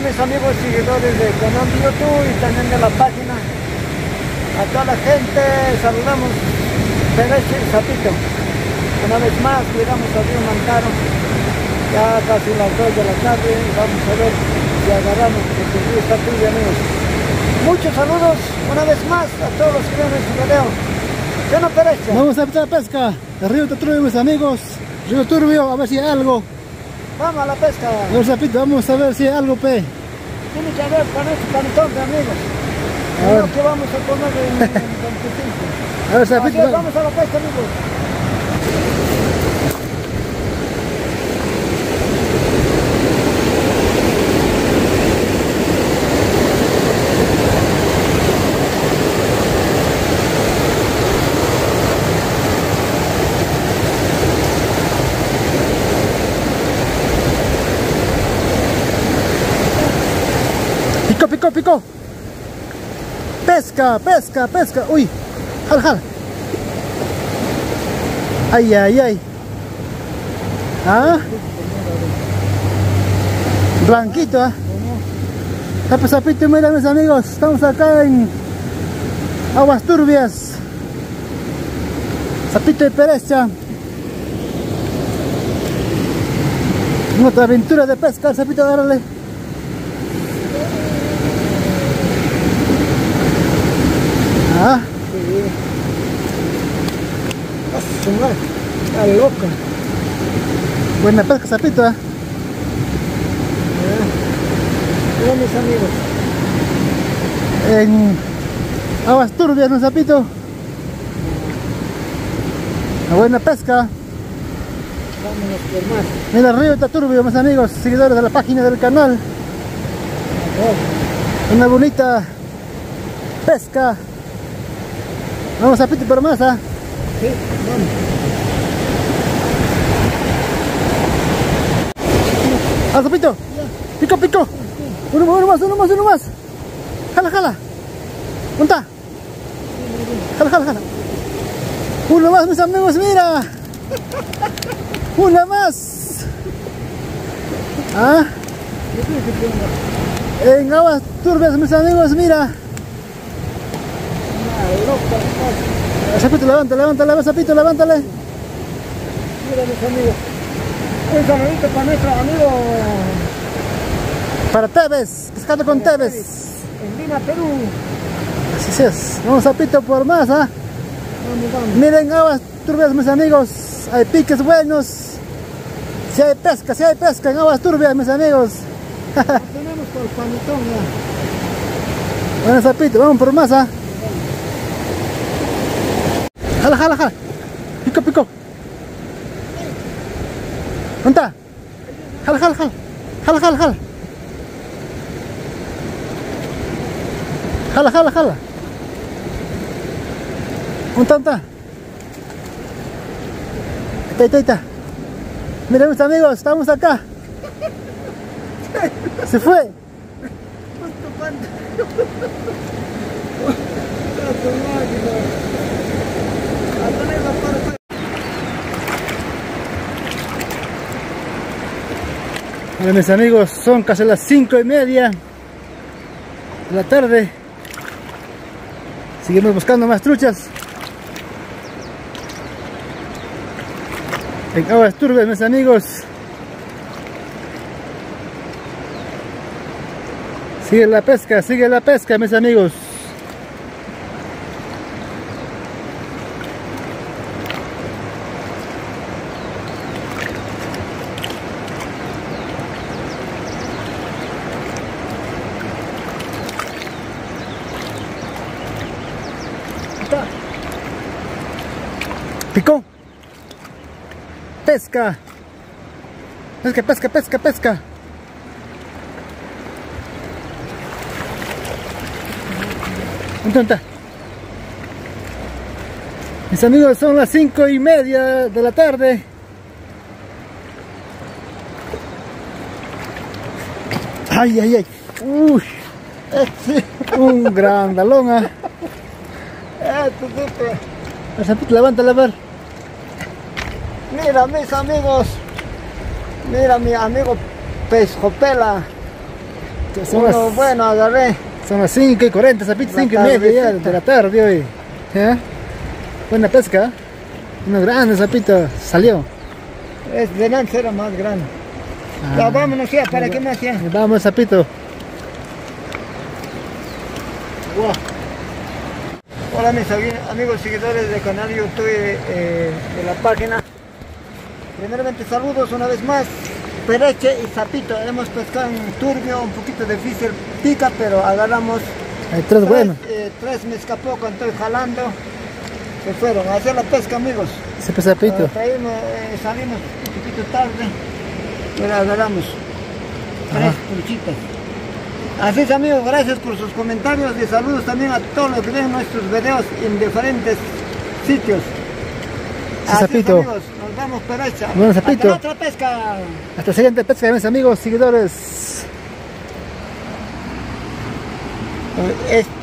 mis amigos seguidores de canal de YouTube y también de la página. A toda la gente saludamos. Pereche y Zapito. Una vez más llegamos a Río Mancaro. Ya casi las 2 de la tarde. Vamos a ver si agarramos, porque el río está turbio, amigos. Muchos saludos una vez más a todos los que ven este video. ¿Qué no, Pereche? Vamos a empezar la pesca. El río está turbio, mis amigos. Río turbio, a ver si hay algo. Vamos a la pesca. A ver, Zapito, vamos a ver si hay algo, pe. Tiene que haber con este cantón de amigos. A ver. ¿Qué vamos a poner en 25? A ver, Zapito, Así es, vamos a la pesca, amigos. Pico, pico, pico. Pesca, pesca, pesca. Uy, jala, jala. Ay, ay, ay. Ah, blanquito, ah. Zapito, mira, mis amigos, estamos acá en aguas turbias. Zapito de Perecha. Otra aventura de pesca, Zapito, agárrale. Ah, Está loca. buena pesca, Zapito, ¿eh? Mira, mis amigos. En aguas turbias, ¿no, Zapito? Una buena pesca. Vámonos por más. Mira, el río está turbio, mis amigos, seguidores de la página del canal. Una bonita pesca. Vamos, Zapito, por más, ¿ah? Sí, vamos. ¡Ah, Zapito! ¡Pico, pico! Uno más, uno más, uno más. Jala, jala. ¿Dónde está? Jala, jala, jala. Uno más, mis amigos, mira. Una más. Ah, en aguas turbias, mis amigos, mira. Zapito, levántale, Zapito, levántale. Mira, mis amigos. Un saludito para nuestro amigo Para Tevez, pescando con Tevez. en Lima, Perú. Así es. Vamos, Zapito, por más, ¿ah? Vamos, vamos. Miren, aguas turbias, mis amigos. Hay piques buenos. Si hay pesca en aguas turbias, mis amigos. Ya tenemos por el panetón ya. Bueno, Zapito, vamos por más, ¿ah? Jala, jala, jala. Pico, pico. ¿Dónde está? Jala, jala, jala. Jala, jala, jala. Jala, jala, jala. ¿Dónde está? Ahí está. Miren, mis amigos, estamos acá. Se fue. Bueno, mis amigos, son casi las 5:30 de la tarde. Seguimos buscando más truchas en aguas turbias, mis amigos. Sigue la pesca, mis amigos. Picó. Pesca. Pesca. ¿Dónde está? Mis amigos, son las 5:30 de la tarde. Ay. Uy. Un gran dalón. Levántale, a ver. Mira, mis amigos. Mira, mi amigo Pescopela. Son Uno las, bueno agarré. son las 5:40, Zapito, La 5:30 ya tardecita. de la tarde hoy. ¿Ya? Buena pesca. Uno grande, Zapito, salió. Es de antes era más grande. Ah. Ya vámonos ya, ¿para qué más ya? Vamos, Zapito. Wow. Hola mis amigos seguidores del canal YouTube de la página. Primeramente saludos una vez más. Pereche y Zapito. Hemos pescado en turbio, un poquito difícil pica, pero agarramos Hay tres buenos. tres me escapó cuando estoy jalando. Se fueron a hacer la pesca, amigos. Ese pez, Zapito. Salimos un poquito tarde, pero agarramos tres truchitas. Así es, amigos, gracias por sus comentarios y saludos también a todos los que ven nuestros videos en diferentes sitios. Sí, Así Zapito. es, amigos, nos vamos Perecha. Bueno, Zapito. Hasta la otra pesca. Hasta la siguiente pesca, mis amigos, seguidores.